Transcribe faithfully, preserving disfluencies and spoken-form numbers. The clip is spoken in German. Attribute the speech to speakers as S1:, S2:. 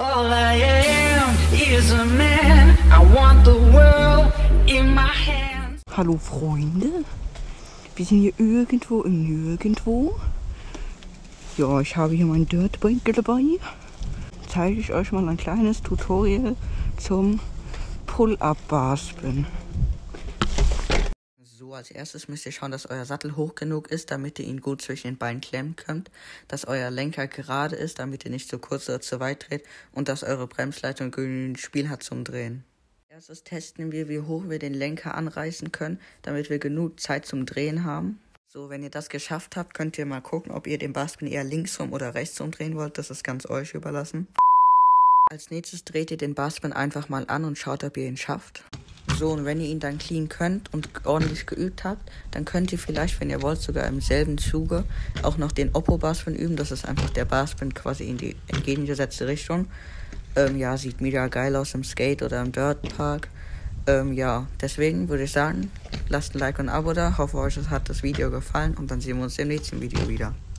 S1: All I am is a man. I want the world in my hands.
S2: Hallo Freunde, wir sind hier irgendwo im Nirgendwo. Ja, ich habe hier mein Dirtbike dabei. Zeige ich euch mal ein kleines Tutorial zum Pull-Up-Baspen. So, als erstes müsst ihr schauen, dass euer Sattel hoch genug ist, damit ihr ihn gut zwischen den Beinen klemmen könnt, dass euer Lenker gerade ist, damit ihr nicht zu kurz oder zu weit dreht und dass eure Bremsleitung genügend Spiel hat zum Drehen. Als erstes testen wir, wie hoch wir den Lenker anreißen können, damit wir genug Zeit zum Drehen haben. So, wenn ihr das geschafft habt, könnt ihr mal gucken, ob ihr den Baspen eher linksrum oder rechtsrum drehen wollt. Das ist ganz euch überlassen. Als nächstes dreht ihr den Baspen einfach mal an und schaut, ob ihr ihn schafft. So, und wenn ihr ihn dann clean könnt und ordentlich geübt habt, dann könnt ihr vielleicht, wenn ihr wollt, sogar im selben Zuge auch noch den Oppo-Baspen üben. Das ist einfach der Baspen quasi in die entgegengesetzte Richtung. Ähm, ja, sieht mega geil aus im Skate oder im Dirtpark. Ähm, ja, deswegen würde ich sagen, lasst ein Like und ein Abo da. Hoffe, euch hat das Video gefallen und dann sehen wir uns im nächsten Video wieder.